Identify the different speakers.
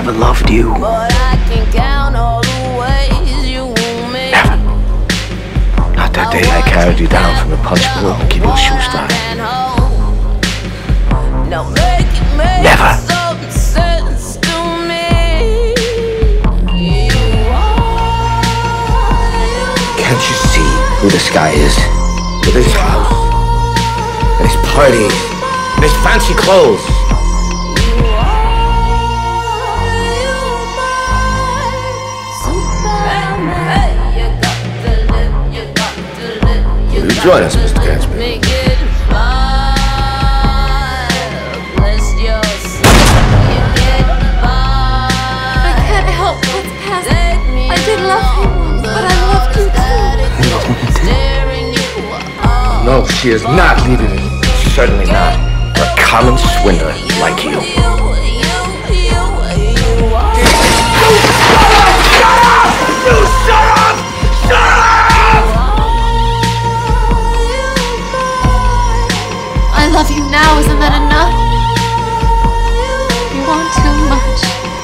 Speaker 1: never loved you.
Speaker 2: But I can count all the ways you want me.
Speaker 1: Never. Not that day I carried you down from the punch bowl and gave you a shoe strap. Never. Can't you see who this guy is? With his house, and his parties, and his fancy clothes. Will you join us, Mr. Gatsby?
Speaker 3: I can't help what's past. I did love him, but I loved you too.
Speaker 1: No, she is not leaving me. Certainly not. For a common swindler like you.
Speaker 3: I love you now, isn't that enough? You want too much.